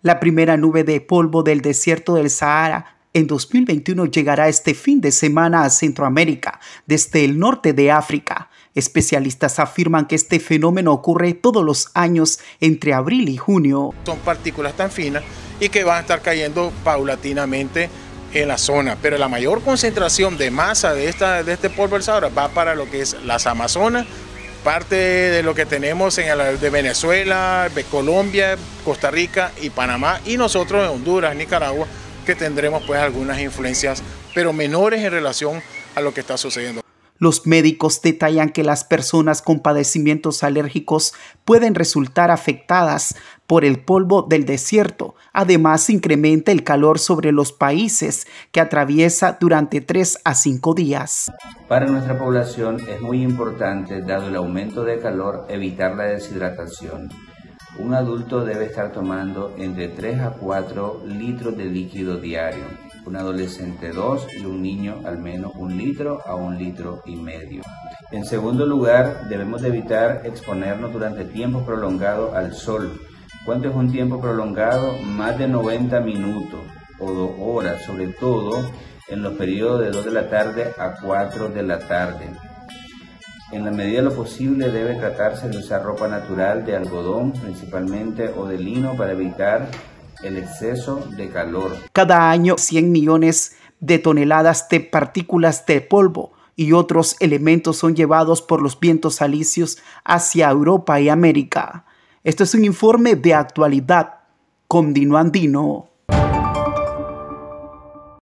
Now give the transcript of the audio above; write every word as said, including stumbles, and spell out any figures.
La primera nube de polvo del desierto del Sahara en dos mil veintiuno llegará este fin de semana a Centroamérica, desde el norte de África. Especialistas afirman que este fenómeno ocurre todos los años entre abril y junio. Son partículas tan finas y que van a estar cayendo paulatinamente en la zona, pero la mayor concentración de masa de, esta, de este polvo del Sahara va para lo que es las Amazonas, parte de lo que tenemos en el, de Venezuela, de Colombia, Costa Rica y Panamá, y nosotros en Honduras, Nicaragua, que tendremos pues algunas influencias, pero menores en relación a lo que está sucediendo. Los médicos detallan que las personas con padecimientos alérgicos pueden resultar afectadas por el polvo del desierto. Además, incrementa el calor sobre los países que atraviesa durante tres a cinco días. Para nuestra población es muy importante, dado el aumento de calor, evitar la deshidratación. Un adulto debe estar tomando entre tres a cuatro litros de líquido diario, un adolescente dos y un niño al menos un litro a un litro y medio. En segundo lugar, debemos de evitar exponernos durante tiempos prolongados al sol. ¿Cuánto es un tiempo prolongado? Más de noventa minutos o dos horas, sobre todo en los periodos de dos de la tarde a cuatro de la tarde. En la medida de lo posible debe tratarse de usar ropa natural de algodón principalmente o de lino para evitar el exceso de calor. Cada año cien millones de toneladas de partículas de polvo y otros elementos son llevados por los vientos alisios hacia Europa y América. Esto es un informe de actualidad con Dino Andino.